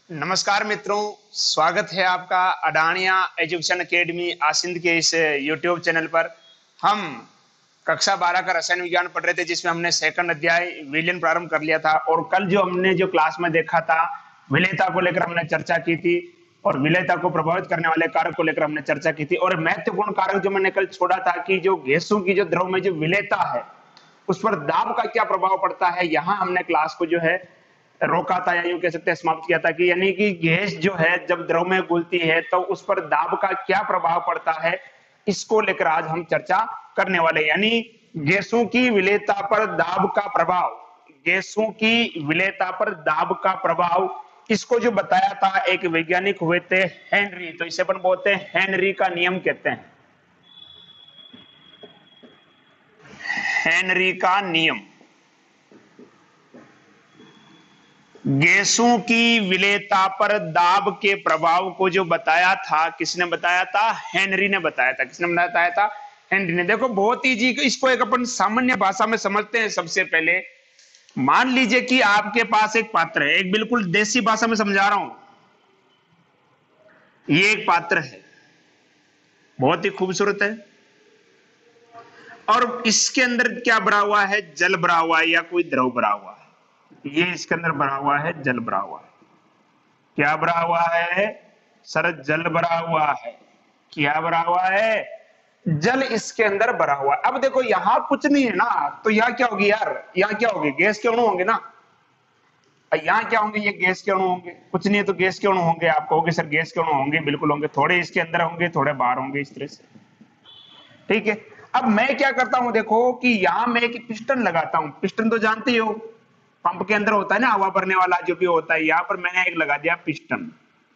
नमस्कार मित्रों, स्वागत है आपका अडानिया एजुकेशन एकेडमी आसिंद के इस यूट्यूब चैनल पर। हम कक्षा 12 का रसायन विज्ञान पढ़ रहे थे, जिसमें हमने सेकंड अध्याय विलयन प्रारंभ कर लिया था। और कल जो हमने क्लास में देखा था, विलयता को लेकर हमने चर्चा की थी और विलयता को प्रभावित करने वाले कारक को लेकर हमने चर्चा की थी। और महत्वपूर्ण कारक जो मैंने कल छोड़ा था कि जो गैसों की जो द्रव में जो विलयता है उस पर दाब का क्या प्रभाव पड़ता है, यहाँ हमने क्लास को जो है रोका था, या यूं कह सकते हैं समाप्त किया था कि यानी कि गैस जो है जब द्रव में घुलती है तो उस पर दाब का क्या प्रभाव पड़ता है, इसको लेकर आज हम चर्चा करने वाले। यानी गैसों की विलेयता पर दाब का प्रभाव, गैसों की विलेयता पर दाब का प्रभाव, इसको जो बताया था एक वैज्ञानिक हुए थे हेनरी। तो इसे अपन बोलते हैं हेनरी का नियम कहते हैं, हेनरी का नियम। गैसों की विलेयता पर दाब के प्रभाव को जो बताया था, किसने बताया था? हेनरी ने बताया था। किसने बताया था? हेनरी ने। देखो बहुत इजी, इसको एक अपन सामान्य भाषा में समझते हैं। सबसे पहले मान लीजिए कि आपके पास एक पात्र है, एक बिल्कुल देसी भाषा में समझा रहा हूं। ये एक पात्र है, बहुत ही खूबसूरत है, और इसके अंदर क्या भरा हुआ है? जल भरा हुआ है या कोई द्रव भरा हुआ है। ये इसके अंदर भरा हुआ है, जल भरा हुआ है। क्या भरा हुआ है सर? जल भरा हुआ है। क्या भरा हुआ है? जल इसके अंदर भरा हुआ है। अब देखो यहां कुछ नहीं है ना, तो यहां क्या होगी यार? यहां क्या होगी? गैस के अणु होंगे ना। यहां क्या होंगे? ये गैस के अणु होंगे। कुछ नहीं है तो गैस के अणु होंगे। आप कहोगे सर गैस के अणु होंगे, बिल्कुल होंगे। थोड़े इसके अंदर होंगे, थोड़े बाहर होंगे, इस तरह से। ठीक है। अब मैं क्या करता हूं, देखो कि यहां मैं एक पिस्टन लगाता हूं। पिस्टन तो जानते ही हो, पंप के अंदर होता है ना, हवा भरने वाला जो भी होता है। यहां पर मैंने एक लगा दिया पिस्टन।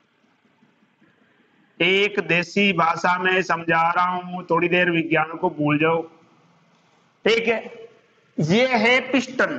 एक देसी भाषा में समझा रहा हूं, थोड़ी देर विज्ञान को भूल जाओ। ठीक है, ये है पिस्टन।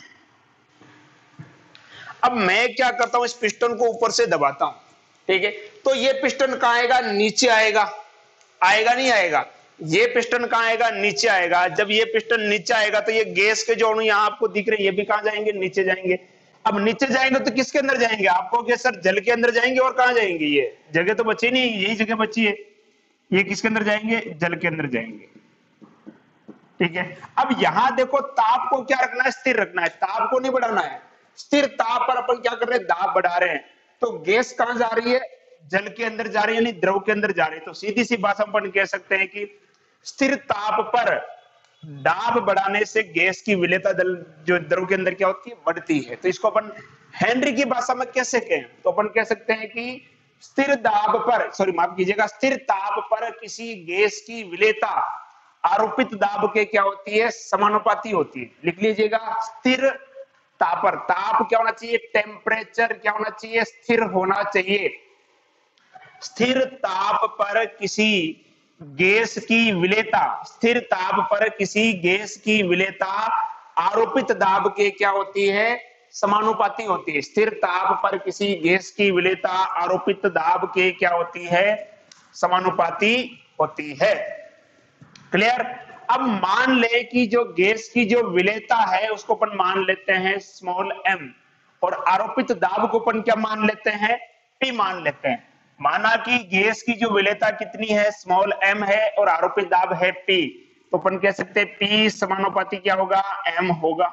अब मैं क्या करता हूं, इस पिस्टन को ऊपर से दबाता हूं। ठीक है, तो ये पिस्टन कहां आएगा? नीचे आएगा। आएगा नहीं आएगा? ये पिस्टन कहां आएगा? नीचे आएगा। जब ये पिस्टन नीचे आएगा तो ये गैस के जो अणु यहां आपको दिख रहे हैं, ये भी कहां जाएंगे? नीचे जाएंगे। अब नीचे जाएंगे तो किसके अंदर जाएंगे? आपको क्या सर जल के अंदर जाएंगे? और कहां जाएंगे? ये जगह तो बची नहीं, यही जगह बची है। ये किसके अंदर जाएंगे? जल के अंदर जाएंगे। ठीक है, अब यहां देखो ताप को क्या रखना है? स्थिर रखना है। ताप को नहीं बढ़ाना है। स्थिर ताप पर अपन क्या कर रहे हैं? दाब बढ़ा रहे हैं। तो गैस कहां जा रही है? जल के अंदर जा रही है, यानी द्रव के अंदर जा रही है। तो सीधी सी भाषा में अपन कह सकते हैं कि स्थिर ताप पर दाब बढ़ाने से गैस की विलेयता जो द्रव के अंदर क्या होती है? बढ़ती है। तो इसको अपन हेनरी की भाषा में कैसे कहें? तो अपन कह सकते हैं कि स्थिर दाब पर, सॉरी माफ कीजिएगा, स्थिर ताप पर किसी गैस की विलेयता आरोपित दाब के क्या होती है? समानुपाती होती है। लिख लीजिएगा, स्थिर ताप पर, ताप क्या होना चाहिए? टेम्परेचर क्या होना चाहिए? स्थिर होना चाहिए। स्थिर ताप पर किसी गैस की विलेयता, स्थिर ताप पर किसी गैस की विलेयता आरोपित दाब के क्या होती है? समानुपाती होती है। स्थिर ताप पर किसी गैस की विलेयता आरोपित दाब के क्या होती है? समानुपाती होती है। क्लियर? अब मान ले कि जो गैस की जो विलेयता है उसको अपन मान लेते हैं स्मॉल m, और आरोपित दाब को अपन क्या मान लेते हैं? P मान लेते हैं। माना कि गैस की जो विलेयता कितनी है? स्मॉल m है, और आरोपित दाब है P। तो अपन कह सकते हैं P समानुपाती क्या होगा? m होगा।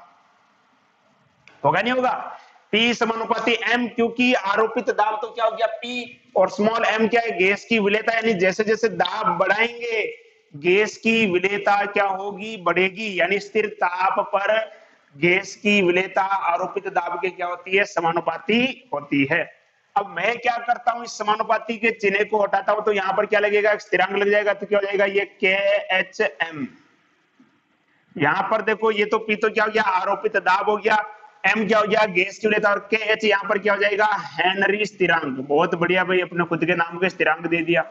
होगा नहीं होगा? P समानुपाती m, क्योंकि आरोपित दाब तो क्या हो गया? P, और स्मॉल m क्या है? गैस की विलेयता। यानी जैसे जैसे दाब बढ़ाएंगे गैस की विलेयता क्या होगी? बढ़ेगी। यानी स्थिर ताप पर गैस की विलेयता आरोपित दाब के क्या होती है? समानुपाती होती है। अब मैं क्या करता हूं, इस समानुपाती के चिन्ह को हटाता हूं, तो यहां पर क्या लगेगा? स्थिरांक लग जाएगा। तो क्या हो जाएगा? ये KHM। यहां पर देखो, ये तो P तो क्या हो गया? आरोपित दाब हो गया। M क्या हो गया? गैस की विलेयता। और KH यहां पर क्या हो जाएगा? हेनरी स्थिरांक। बहुत बढ़िया भाई, अपने खुद के नाम के स्थिरांक दे दिया।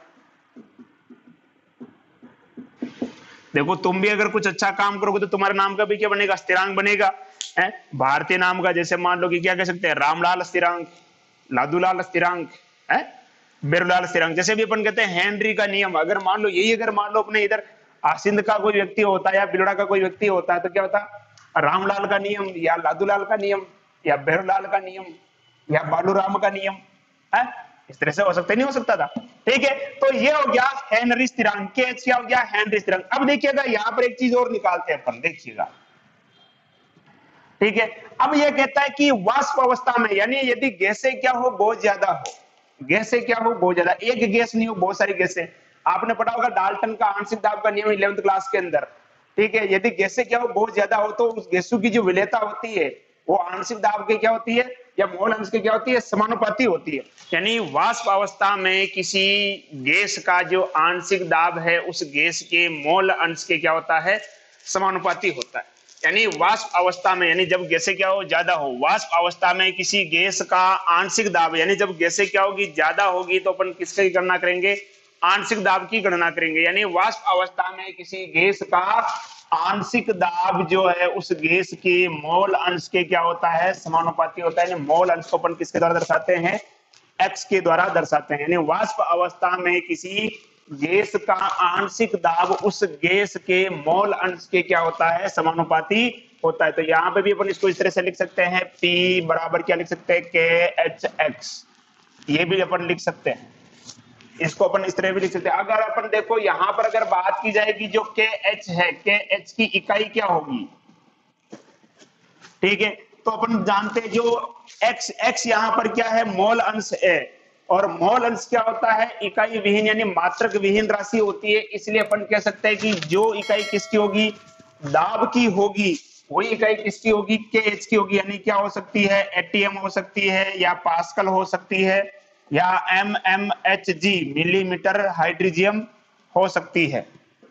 देखो तुम भी अगर कुछ अच्छा काम करोगे तो तुम्हारे नाम का भी क्या बनेगा? स्थिरांक बनेगा। है भारतीय नाम का, जैसे मान लो कि क्या कह सकते हैं? रामलाल स्थिरांक, लादूलाल स्थिरांक, है बेरुलाल स्थिरांक। जैसे भी अपन कहते हैं हेनरी का नियम। अगर मान लो यही, अगर मान लो अपने इधर आसिंद का कोई व्यक्ति होता है या बिलोड़ा का कोई व्यक्ति होता है, तो क्या होता? रामलाल का नियम, या लादूलाल का नियम, या बेरुलाल का नियम, या बालूराम का नियम। है? इस तरह से हो सकता नहीं हो सकता था। ठीक है, तो ये हो गया हेनरी स्थिरांक, के एच क्या हो गया हेनरी स्थिरांक। अब देखिएगा यहां पर एक चीज और निकालते हैं अपन, देखिएगा। ठीक है, अब ये कहता है कि वाष्प अवस्था में, यानी यदि गैसें क्या हो बहुत ज्यादा हो, गैसें क्या हो बहुत ज्यादा, एक गैस नहीं हो बहुत सारी गैसें। आपने पढ़ा होगा डाल्टन का आंशिक दाब का नियम 11th क्लास के अंदर। ठीक है, यदि गैसें क्या हो बहुत ज्यादा हो तो उस गैसों की जो विलेयता होती है वो आंशिक दाब के क्या होती है या मोल अंश के क्या होती है, समानुपाती होती है। यानी वाष्प अवस्था में किसी गैस का जो आंशिक दाब है उस गैस के मोल अंश के क्या होता है, समानुपाती होता है। यानी वाष्प अवस्था में, यानी जब गैसें क्या हो ज्यादा हो, वाष्प अवस्था में किसी गैस का आंशिक दाब, यानी जब गैसें क्या होगी ज्यादा होगी तो अपन किसकी गणना करेंगे, आंशिक दाब की गणना करेंगे। यानी वाष्प अवस्था में किसी गैस का आंशिक दाब जो है उस गैस के मोल अंश के क्या होता है, समानुपाती होता है। यानी मोल अंश को अपन किसके द्वारा दर्शाते हैं, एक्स के द्वारा दर्शाते हैं। यानी वाष्प अवस्था में किसी गैस का आंशिक दाब उस गैस के मोल अंश के क्या होता है, समानुपाती होता है। तो यहाँ पे भी अपन इसको इस तरह से लिख सकते हैं, P बराबर क्या लिख सकते हैं, KHX, ये भी अपन लिख सकते हैं। इसको अपन इस तरह भी लिख सकते हैं। अगर अपन देखो यहां पर अगर बात की जाएगी जो KH है, KH की इकाई क्या होगी, ठीक है, तो अपन जानते हैं जो x यहां पर क्या है, मोल अंश है, और मोल अंश क्या होता है, इकाई विहीन यानी मात्रक विहीन राशि होती है। इसलिए अपन कह सकते हैं कि जो इकाई किसकी होगी, दाब की होगी, वही इकाई किसकी होगी, KH की होगी। यानी क्या हो सकती है, ATM हो सकती है, या पास्कल हो सकती है, या mmHg मिलीमीटर हाइड्रोजियम हो सकती है।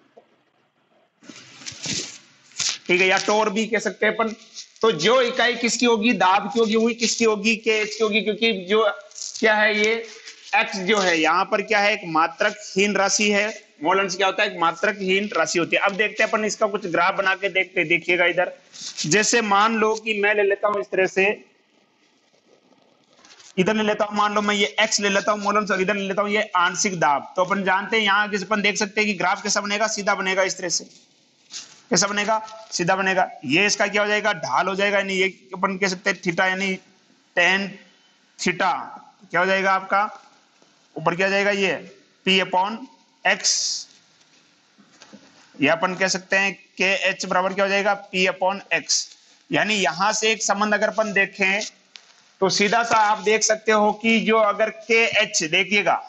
ठीक है, या टोर भी कह सकते हैं अपन। तो जो इकाई किसकी होगी, दाब की होगी, वही किसकी होगी, KH की होगी। क्योंकि जो क्या है ये x जो है यहाँ पर क्या है, एक मात्रकहीन राशि है। मोल अंश क्या होता है, एक मात्रकहीन राशि होती है। अब देखते हैं अपन इसका कुछ ग्राफ बना के देखते हैं। देखिएगा इधर, जैसे मान लो कि मैं ले लेता हूं इस तरह से, इधर ले लेता हूं, मान लो मैं ये x ले लेता हूं मोल अंश, और इधर ले लेता हूं ये आंशिक दाब। तो अपन जानते हैं यहाँ अपन देख सकते हैं कि ग्राफ कैसा बनेगा, सीधा बनेगा इस तरह से। कैसा बनेगा, सीधा बनेगा। ये इसका क्या हो जाएगा, ढाल हो जाएगा। यानी ये अपन कह सकते हैं थीटा, यानी tan थीटा क्या हो जाएगा आपका, ऊपर क्या हो जाएगा ये P/x, ये अपन कह सकते हैं KH बराबर क्या हो जाएगा, P/x। यानी यहां से एक संबंध अगर अपन देखें तो सीधा सा आप देख सकते हो कि जो अगर KH, देखिएगा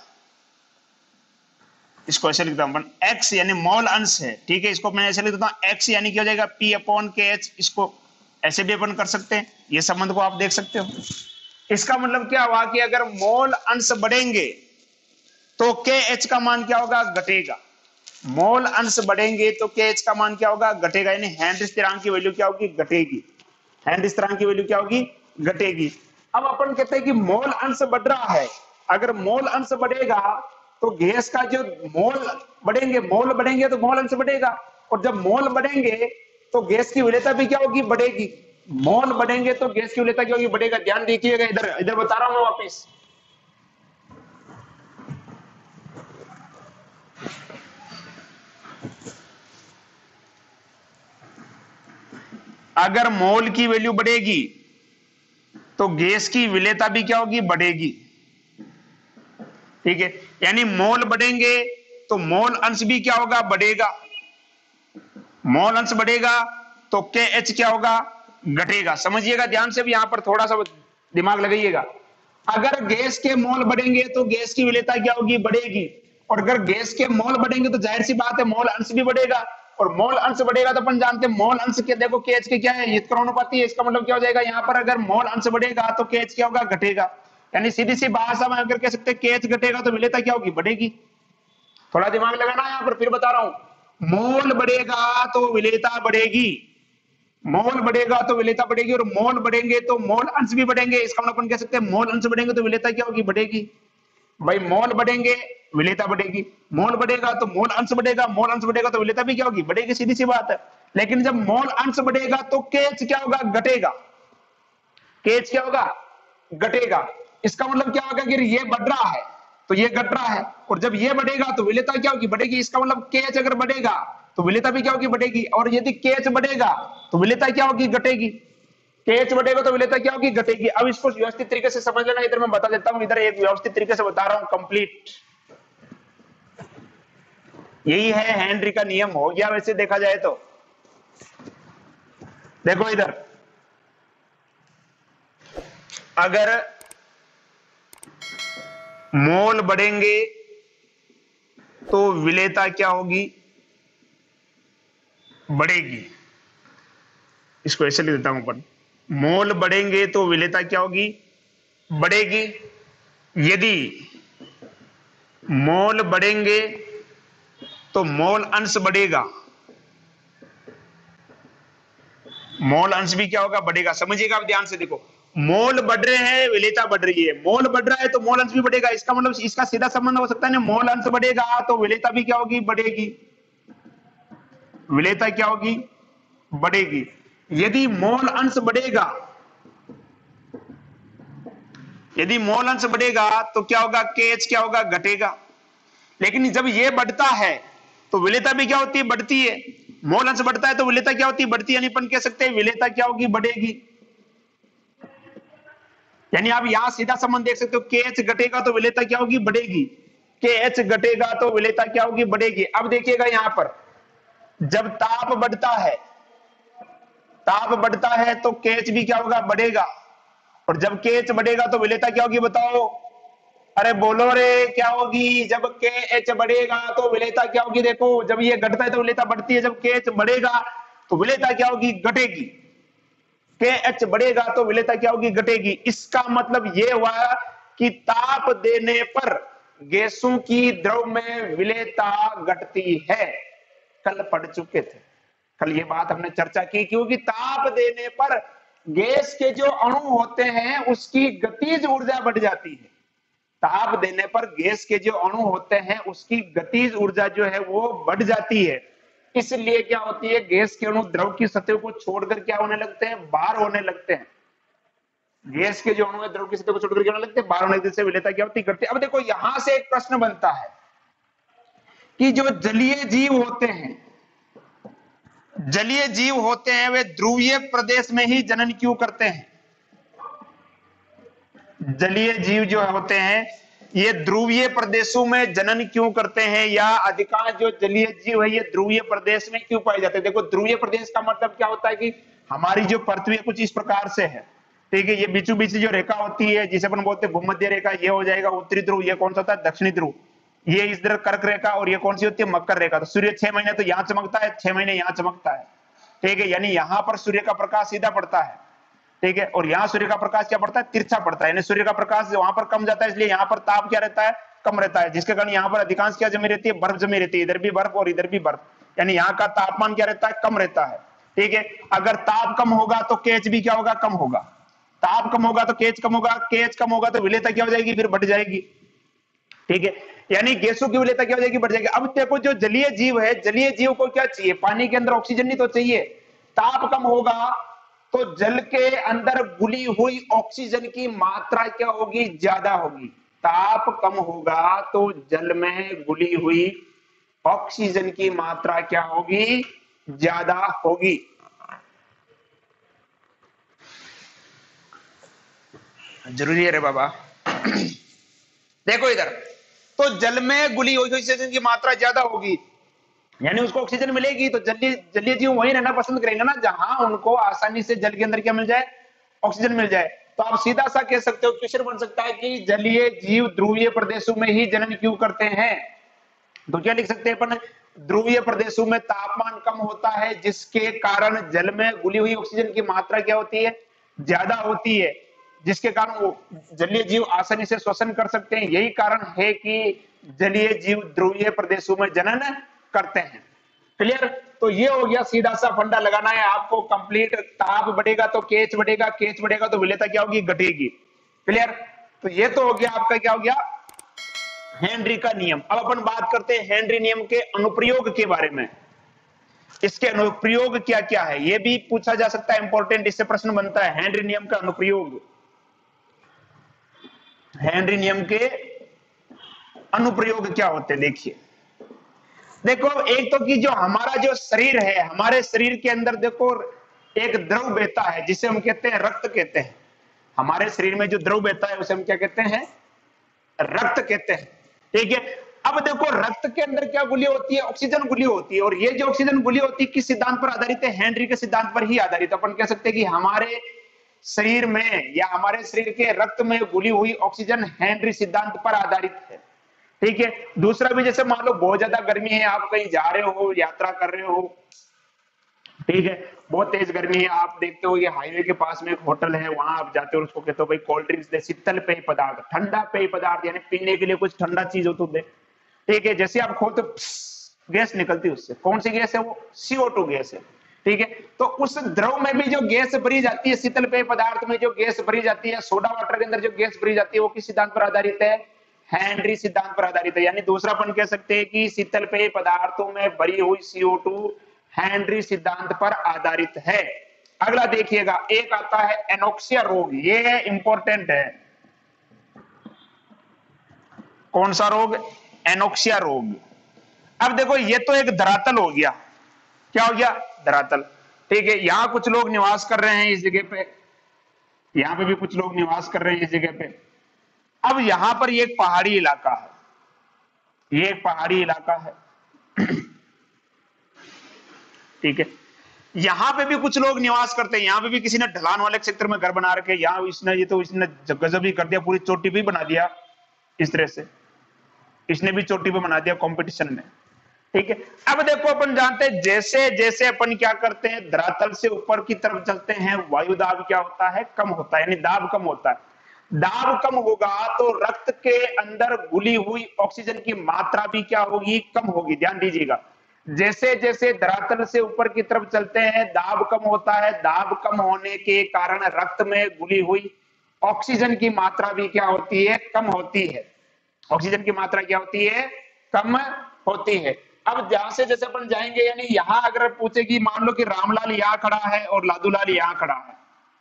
इसको ऐसे लिखता हूं, x यानी मोल अंश है। ठीक है, इसको मैं ऐसे लिख देता हूं, x यानी क्या हो जाएगा, P/KH। इसको ऐसे भी अपन कर सकते हैं, ये संबंध को आप देख सकते हो। इसका मतलब क्या हुआ कि अगर मोल अंश बढ़ेंगे तो KH का मान क्या होगा, घटेगा। मोल अंश बढ़ेंगे तो KH का मान क्या होगा, घटेगा। यानी हेनरी स्थिरांक की वैल्यू क्या होगी, घटेगी। हेनरी स्थिरांक की वैल्यू क्या होगी, घटेगी। अब अपन कहते हैं कि मोल अंश बढ़ रहा है। अगर मोल अंश बढ़ेगा तो गैस का जो मोल बढ़ेंगे, मोल बढ़ेंगे तो मोल अंश बढ़ेगा, और जब मोल बढ़ेंगे तो गैस की विलेयता भी क्या होगी, बढ़ेगी। मोल बढ़ेंगे तो गैस की विलेयता क्या होगी, बढ़ेगा। ध्यान दीजिएगा, इधर इधर बता रहा हूं मैं वापिस। अगर मोल की वैल्यू बढ़ेगी तो गैस की विलेयता भी क्या होगी, बढ़ेगी। ठीक है, यानी मोल बढ़ेंगे तो मोल अंश भी क्या होगा, बढ़ेगा। मोल अंश बढ़ेगा तो KH क्या होगा, घटेगा। समझिएगा ध्यान से भी, यहां पर थोड़ा सा दिमाग लगाइएगा। अगर गैस के मोल बढ़ेंगे तो गैस की विलेयता क्या होगी, बढ़ेगी। और अगर गैस के मोल बढ़ेंगे तो जाहिर सी बात है मोल अंश भी बढ़ेगा, और मोल अंश बढ़ेगा तो अपन जानते हैं मोल अंश के, देखो KH के क्या है, ये समानुपाती है। इसका मतलब क्या हो जाएगा, यहाँ पर अगर मोल अंश बढ़ेगा तो KH क्या होगा, घटेगा। यानी सीधी सी भाषा में अगर कह सकते हैं KH घटेगा तो विलेयता क्या होगी, बढ़ेगी। थोड़ा दिमाग लगाना यहाँ पर, फिर बता रहा हूं। मोल बढ़ेगा तो विलेयता बढ़ेगी, मोल बढ़ेगा तो विलेयता बढ़ेगी, और मोल बढ़ेंगे तो मोल अंश भी बढ़ेंगे। इसका मतलब अपन कह सकते हैं मोल अंश बढ़ेंगे तो विलेयता क्या होगी, बढ़ेगी। भाई मोल बढ़ेंगे विलेयता बढ़ेगी, मोल बढ़ेगा तो मोल अंश बढ़ेगा, मोल अंश बढ़ेगा तो विलेयता भी क्या होगी, बढ़ेगी। सीधी सी बात है। लेकिन जब मोल अंश बढ़ेगा तो KH क्या होगा, घटेगा। KH क्या होगा, घटेगा। इसका मतलब क्या होगा कि ये बढ़ रहा है तो ये घट रहा है, और जब ये बढ़ेगा तो विलेयता क्या होगी, बढ़ेगी। इसका मतलब KH अगर बढ़ेगा तो विलेयता भी क्या होगी, बढ़ेगी। और यदि KH बढ़ेगा तो विलेयता क्या होगी, घटेगी। KH बढ़ेगा तो विलेयता क्या होगी, घटेगी। अब इसको व्यवस्थित तरीके से समझ लेना, इधर मैं बता देता हूं, इधर एक व्यवस्थित तरीके से बता रहा हूं कंप्लीट। यही है हेनरी का नियम, हो गया वैसे देखा जाए तो। देखो इधर, अगर मोल बढ़ेंगे तो विलेयता क्या होगी, बढ़ेगी। इसको ऐसे लिख देता हूं अपन, मोल बढ़ेंगे तो विलेयता क्या होगी, बढ़ेगी। यदि मोल बढ़ेंगे तो मोल अंश बढ़ेगा, मोल अंश भी क्या होगा, बढ़ेगा। समझिएगा आप ध्यान से, देखो मोल बढ़ रहे हैं, विलेयता बढ़ रही है, मोल बढ़ रहा है तो मोल अंश भी बढ़ेगा। इसका मतलब इसका सीधा संबंध हो सकता है ना, मोल अंश बढ़ेगा तो विलेयता भी क्या होगी, बढ़ेगी। विलेयता क्या होगी, बढ़ेगी। यदि मोल अंश बढ़ेगा, यदि मोल अंश बढ़ेगा तो क्या होगा, केएच क्या होगा, घटेगा। लेकिन जब ये बढ़ता है तो विलेयता भी क्या होती है, बढ़ती है। मोल अंश बढ़ता है तो विलेयता क्या होती है, बढ़ती है। यानी अपन कह सकते हैं विलेयता क्या होगी, बढ़ेगी। यानी आप यहां सीधा संबंध देख सकते हो, KH घटेगा तो विलेयता क्या होगी, बढ़ेगी। KH घटेगा तो विलेयता क्या होगी, बढ़ेगी। अब देखिएगा यहां पर, जब ताप बढ़ता है, ताप बढ़ता है तो KH भी क्या होगा, बढ़ेगा। और जब KH बढ़ेगा तो विलेयता क्या होगी, बताओ। अरे बोलो रे, क्या होगी, जब KH बढ़ेगा तो विलेयता क्या होगी। देखो जब ये घटता है तो विलेयता बढ़ती है, जब KH बढ़ेगा तो विलेयता क्या होगी, घटेगी। KH बढ़ेगा तो विलेयता क्या होगी, घटेगी। इसका मतलब ये हुआ कि ताप देने पर गैसों की द्रव में विलेयता घटती है। कल पढ़ चुके थे, कल ये बात हमने चर्चा की, क्योंकि ताप देने पर गैस के जो अणु होते हैं उसकी गतिज ऊर्जा बढ़ जाती है। ताप देने पर गैस के जो अणु होते हैं उसकी गतिज ऊर्जा जो है वो बढ़ जाती है। इसलिए क्या होती है, गैस के अणु द्रव की सतह को छोड़कर क्या होने लगते हैं, बाहर होने लगते हैं। गैस के जो अणु है द्रव की सतह को छोड़कर क्या होने लगते हैं, बाहर होने लगते हैं। विलेयता क्या होती है, घटती है। अब देखो यहां से एक प्रश्न बनता है कि जो जलीय जीव होते हैं, जलीय जीव होते हैं, वे ध्रुवीय प्रदेश में ही जनन क्यों करते हैं। जलीय जीव जो होते हैं ये ध्रुवीय प्रदेशों में जनन क्यों करते हैं, या अधिकांश जो जलीय जीव है ये ध्रुवीय प्रदेश में क्यों पाए जाते हैं। देखो ध्रुवीय प्रदेश का मतलब क्या होता है कि हमारी जो पृथ्वी कुछ इस प्रकार से है, ठीक है। ये बीचों बीच जो रेखा होती है जिसे अपन बोलते हैं भूमध्य रेखा, ये हो जाएगा उत्तरी ध्रुव। ये कौन सा होता है, दक्षिणी ध्रुव। ये इस तरह कर्क रेखा, और ये कौन सी होती है, मकर रेखा। तो सूर्य 6 महीने तो यहाँ चमकता है, 6 महीने यहाँ चमकता है, ठीक है। यानी यहाँ पर सूर्य का प्रकाश सीधा पड़ता है, ठीक है। और यहाँ सूर्य का प्रकाश क्या पड़ता है, तिरछा पड़ता है। यानी सूर्य का प्रकाश वहां पर कम जाता है, इसलिए यहाँ पर ताप क्या रहता है, कम रहता है। जिसके कारण यहाँ पर अधिकांश क्या जमी रहती है, बर्फ जमी रहती है। इधर भी बर्फ और इधर भी बर्फ, यानी यहाँ का तापमान क्या रहता है, कम रहता है, ठीक है। अगर ताप कम होगा तो केएच भी क्या होगा, कम होगा। ताप कम होगा तो केएच कम होगा, केएच कम होगा तो विलेयता क्या हो जाएगी, फिर बढ़ जाएगी, ठीक है। यानी गैसों की विलेयता क्या हो जाएगी, बढ़ जाएगी। अब देखो जो जलीय जीव है, जलीय जीव को क्या चाहिए, पानी के अंदर ऑक्सीजन नहीं तो चाहिए। ताप कम होगा तो जल के अंदर घुली हुई ऑक्सीजन की मात्रा क्या होगी, ज्यादा होगी। ताप कम होगा तो जल में घुली हुई ऑक्सीजन की मात्रा क्या होगी, ज्यादा होगी। जरूरी है रे बाबा। देखो इधर, तो जल में घुली हुई ऑक्सीजन की मात्रा ज्यादा होगी, यानी उसको ऑक्सीजन मिलेगी। तो जलीय जीव वहीं रहना पसंद करेंगे ना जहां उनको आसानी से जल के अंदर क्या मिल जाए, ऑक्सीजन मिल जाए। तो आप सीधा सा कह सकते हो, क्वेश्चन बन सकता है कि जलीय जीव ध्रुवीय प्रदेशों में ही जनन क्यों करते हैं। तो क्या लिख सकते हैं अपन, ध्रुवीय प्रदेशों में तापमान कम होता है जिसके कारण जल में घुली हुई ऑक्सीजन की मात्रा क्या होती है, ज्यादा होती है, जिसके कारण वो जलीय जीव आसानी से श्वसन कर सकते हैं। यही कारण है कि जलीय जीव ध्रुवीय प्रदेशों में जनन करते हैं। क्लियर। तो ये हो गया, सीधा सा फंडा लगाना है आपको कंप्लीट। ताप बढ़ेगा तो केएच बढ़ेगा, केएच बढ़ेगा तो विलेयता क्या होगी, घटेगी। क्लियर। तो ये तो हो गया आपका, क्या हो गया, हेनरी का नियम। अब अपन बात करते हैं हेनरी नियम के अनुप्रयोग के बारे में। इसके अनुप्रयोग क्या क्या है ये भी पूछा जा सकता है, इंपॉर्टेंट इससे प्रश्न बनता है। हेनरी नियम का अनुप्रयोग, हेनरी नियम के अनुप्रयोग क्या होते हैं, देखिए। देखो एक तो कि जो हमारा जो शरीर है, हमारे शरीर के अंदर देखो एक द्रव बहता है जिसे हम कहते हैं रक्त कहते हैं। हमारे शरीर में जो द्रव बहता है उसे हम क्या कहते हैं? रक्त कहते हैं। ठीक है, अब देखो रक्त के अंदर क्या गुली होती है? ऑक्सीजन गुली होती है। और ये जो ऑक्सीजन गुली होती है किस सिद्धांत पर आधारित है? हेनरी के सिद्धांत पर ही आधारित है। अपन कह सकते हैं कि हमारे शरीर में या हमारे शरीर के रक्त में घुली हुई ऑक्सीजन हेनरी सिद्धांत पर आधारित है। ठीक है, दूसरा भी जैसे मान लो बहुत ज्यादा गर्मी है, आप कहीं जा रहे हो, यात्रा कर रहे हो, ठीक है, बहुत तेज गर्मी है, आप देखते हो ये हाईवे के पास में एक होटल है, वहां आप जाते हो, उसको कहते हो भाई कोल्ड ड्रिंक्स दे, शीतल पेय पदार्थ, ठंडा पेय पदार्थ, यानी पीने के लिए कुछ ठंडा चीज हो तो दे। ठीक है, जैसे आप खोलते गैस निकलती है उससे, कौन सी गैस है वो? CO2 गैस है। ठीक है, तो उस द्रव में भी जो गैस भरी जाती है, शीतल पेय पदार्थ में जो गैस भरी जाती है, सोडा वाटर के अंदर जो गैस भरी जाती है, वो किस सिद्धांत पर आधारित है? हेनरी सिद्धांत पर आधारित है। यानी दूसरा अपन कह सकते हैं कि शीतल पेय पदार्थों में भरी हुई CO2 हेनरी सिद्धांत पर आधारित है। अगला देखिएगा, एक आता है एनोक्सिया रोग, ये इंपॉर्टेंट है। कौन सा रोग? एनोक्सिया रोग। अब देखो ये तो एक धरातल हो गया, क्या हो गया? धरातल। ठीक है, यहां कुछ लोग निवास कर रहे हैं इस जगह पे, यहां पे भी कुछ लोग निवास कर रहे हैं इस जगह पे। अब यहां पर ये एक पहाड़ी इलाका है, ये एक पहाड़ी इलाका है। ठीक है, यहां पे भी कुछ लोग निवास करते हैं, यहां पे भी किसी ने ढलान वाले क्षेत्र में घर बना रखे, यहाँ इसने ये तो इसने गजब ही कर दिया, पूरी चोटी भी बना दिया इस तरह से, इसने भी चोटी पे बना दिया कंपटीशन में। ठीक है, अब देखो अपन जानते हैं जैसे जैसे अपन क्या करते हैं, धरातल से ऊपर की तरफ चलते हैं, वायु दाब क्या होता है? कम होता है, यानी दाब कम होता है। दाब कम होगा तो रक्त के अंदर घुली हुई ऑक्सीजन की मात्रा भी क्या होगी? कम होगी। ध्यान दीजिएगा, जैसे जैसे धरातल से ऊपर की तरफ चलते हैं दाब कम होता है, दाब कम होने के कारण रक्त में घुली हुई ऑक्सीजन की मात्रा भी क्या होती है? कम होती है। ऑक्सीजन की मात्रा क्या होती है? कम होती है। अब जहां से जैसे अपन जाएंगे, यानी यहां अगर पूछे कि मान लो कि रामलाल यहां खड़ा है और लादूलाल यहां खड़ा है,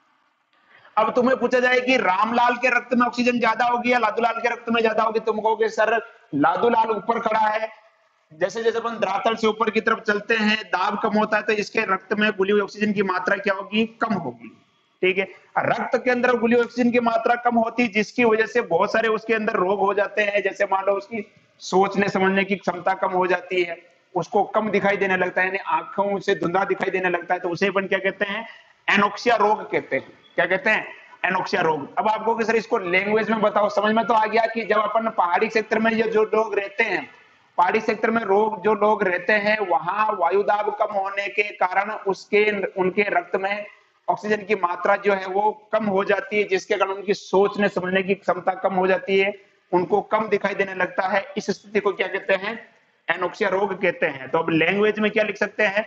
अब तुम्हें पूछा जाए कि रामलाल के रक्त में ऑक्सीजन ज्यादा होगी या लादूलाल के रक्त में ज्यादा होगी, तुम कहोगे सर लादूलाल ऊपर खड़ा है, जैसे जैसे अपन धरातल से ऊपर की तरफ चलते हैं दाब कम होता है तो इसके रक्त में घुली हुई ऑक्सीजन की मात्रा क्या होगी? कम होगी। ठीक है, रक्त के अंदर घुली ऑक्सीजन की मात्रा कम होती है, जिसकी वजह से बहुत सारे उसके अंदर रोग हो जाते हैं। जैसे मान लो उसकी सोचने समझने की क्षमता कम हो जाती है, उसको कम दिखाई देने लगता है, यानी आंखों से धुंधला दिखाई देने लगता है, तो उसे अपन क्या कहते हैं? एनोक्सिया रोग कहते हैं। क्या कहते हैं? एनोक्सिया रोग। अब आपको कि सर इसको लैंग्वेज में बताओ, समझ में तो आ गया कि जब अपन पहाड़ी क्षेत्र में ये जो लोग रहते हैं, पहाड़ी क्षेत्र में जो लोग रहते हैं, वहां वायु दाब कम होने के कारण उनके रक्त में ऑक्सीजन की मात्रा जो है वो कम हो जाती है, जिसके कारण उनकी सोचने समझने की क्षमता कम हो जाती है, उनको कम दिखाई देने लगता है। इस स्थिति को क्या कहते हैं? एनोक्सिया रोग कहते हैं। तो अब लैंग्वेज में क्या लिख सकते हैं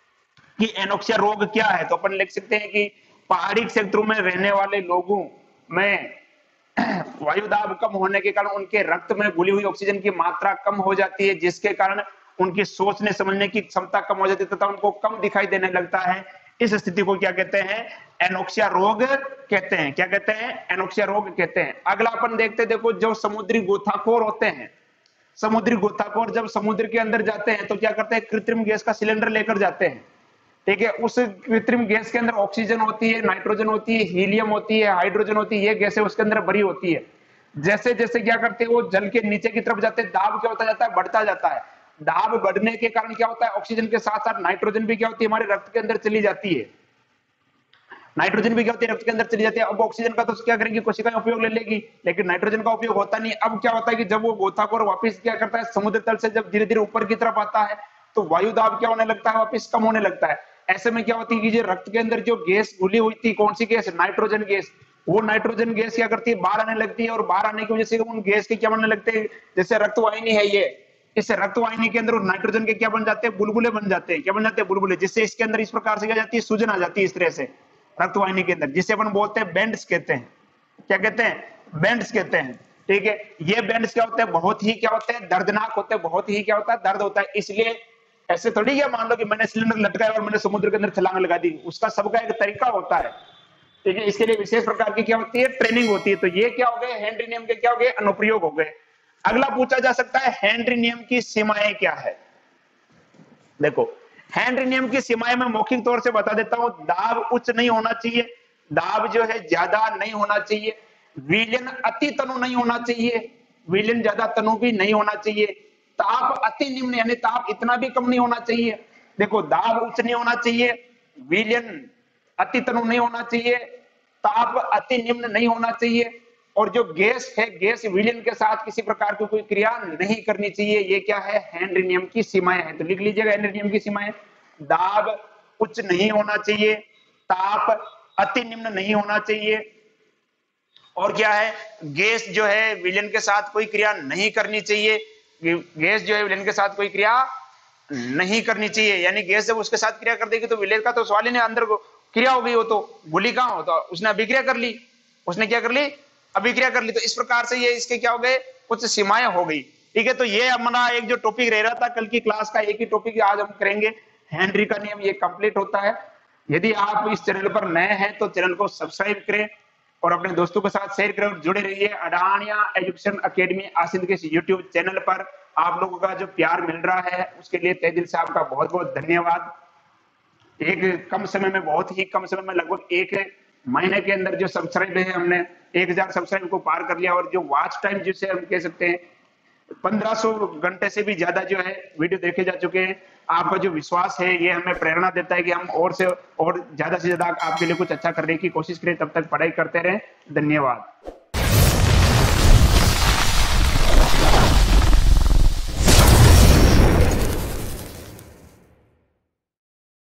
कि एनोक्सिया रोग क्या है? तो अपन लिख सकते हैं कि पहाड़ी क्षेत्रों में रहने वाले लोगों में वायु दाब कम होने के कारण उनके रक्त में घुली हुई ऑक्सीजन की मात्रा कम हो जाती है, जिसके कारण उनकी सोचने समझने की क्षमता कम हो जाती है तथा उनको कम दिखाई देने लगता है। इस स्थिति को क्या कहते हैं? एनोक्सिया रोग कहते हैं। क्या कहते हैं? एनोक्सिया रोग कहते हैं। अगला अपन देखते, देखो जो समुद्री गोताखोर होते हैं, समुद्री गोताखोर जब समुद्र के अंदर जाते हैं तो क्या करते हैं? कृत्रिम गैस का सिलेंडर लेकर जाते हैं। ठीक है, उस कृत्रिम गैस के अंदर ऑक्सीजन होती है, नाइट्रोजन होती है, हीलियम होती है, हाइड्रोजन होती है, ये गैसें उसके अंदर भरी होती है। जैसे जैसे क्या करते हैं वो जल के नीचे की तरफ जाते हैं, दाब क्या होता जाता है? बढ़ता जाता है। दाब बढ़ने के कारण क्या होता है? ऑक्सीजन के साथ साथ नाइट्रोजन भी क्या होती है? हमारे रक्त के अंदर चली जाती है। नाइट्रोजन भी क्या होती है? रक्त के अंदर चली जाती है। अब ऑक्सीजन का तो क्या करेंगी? कोशिकाएं उपयोग ले लेगी, लेकिन नाइट्रोजन का उपयोग होता नहीं। अब क्या होता है कि जब वो गोताखोर वापस क्या करता है, समुद्र तल से जब धीरे धीरे ऊपर की तरफ आता है तो वायु दाब क्या होने लगता है? वापस कम होने लगता है। ऐसे में क्या होती है कि जो रक्त के अंदर जो गैस घुली हुई थी, कौन सी गैस? Nitrogen gas. वो नाइट्रोजन गैस क्या करती है? बाहर आने लगती है, और बाहर आने की वजह से उन गैस के क्या बनने लगते हैं? जैसे रक्तवाहिनी है ये, इस रक्तवाहिनी के अंदर नाइट्रोजन के क्या बन जाते हैं? बुलबुले बन जाते हैं। क्या बन जाते हैं? बुलबुले। जिससे इसके अंदर इस प्रकार से क्या जाती है? सूजन आ जाती है इस तरह से रक्तवाहिनी के अंदर, जिसे अपन बोलते हैं बैंड्स कहते हैं। क्या कहते हैं? बैंड्स कहते हैं। ठीक है, ये बैंड्स क्या होते हैं? बहुत ही क्या होते हैं? दर्दनाक होते हैं, बहुत ही क्या होता है? दर्द होता है। इसलिए ऐसे थोड़ी है मान लो कि मैंने सिलेंडर लटकाया और मैंने समुद्र के अंदर छलांग लगा दी, उसका सबका एक तरीका होता है। ठीक है, इसके लिए विशेष प्रकार की क्या होती है? ट्रेनिंग होती है। तो ये क्या हो गए? हेनरी नियम के क्या हो गए? अनुप्रयोग हो गए। अगला पूछा जा सकता है हेनरी नियम की सीमाएं क्या है। देखो हेनरी नियम की सीमाएं मैं मौखिक तौर से बता देता हूं। दाब उच्च नहीं होना चाहिए, दाब जो है ज्यादा नहीं होना चाहिए, विलयन अति तनु नहीं होना चाहिए, विलयन ज्यादा तनु भी नहीं होना चाहिए, ताप अति निम्न यानी ताप इतना भी कम नहीं होना चाहिए। देखो दाब उच्च नहीं होना चाहिए, विलयन अति तनु नहीं होना चाहिए, ताप अति निम्न नहीं होना चाहिए, और जो गैस है गैस विलयन के साथ किसी प्रकार की कोई क्रिया नहीं करनी चाहिए। ये क्या है, हेनरी नियम की सीमाएं हैं। तो लिख लीजिएगा हेनरी नियम की सीमाएं, दाब उच्च नहीं होना चाहिए, ताप अति निम्न नहीं होना चाहिए, और क्या है, गैस जो है विलयन के साथ कोई क्रिया नहीं करनी चाहिए, गैस जो है विलयन के साथ कोई क्रिया नहीं करनी चाहिए। यानी गैस जब उसके साथ क्रिया कर देगी तो विलयन का तो सवाल ही नहीं, अंदर क्रिया हो गई, वो तो भूली कहां हो, तो उसने अभिक्रिया कर ली, उसने क्या कर ली, अभिक्रिया कर ली। तो इस प्रकार से ये इसके क्या हो गए, कुछ सीमाएं हो गई। ठीक है, तो ये हमारा एक जो टॉपिक रह रहा था कल की क्लास का, एक ही टॉपिक आज हम करेंगे, हेनरी का नियम, ये कंप्लीट होता है। यदि आप इस चैनल पर नए हैं तो चैनल को सब्सक्राइब करें और अपने दोस्तों के साथ शेयर करें और जुड़े रहिए अडानिया एजुकेशन अकेडमी आसिंद के यूट्यूब चैनल पर। आप लोगों का जो प्यार मिल रहा है उसके लिए तहे दिल से आपका बहुत बहुत धन्यवाद। एक कम समय में, बहुत ही कम समय में, लगभग एक महीने के अंदर जो सब्सक्राइब है हमने 1000 सब्सक्राइब को पार कर लिया, और जो वॉच टाइम जिसे हम कह सकते हैं 1500 घंटे से भी ज्यादा जो है वीडियो देखे जा चुके हैं। आपका जो विश्वास है ये हमें प्रेरणा देता है कि हम और से और ज्यादा आपके लिए कुछ अच्छा करने की कोशिश करें। तब तक पढ़ाई करते रहें। धन्यवाद।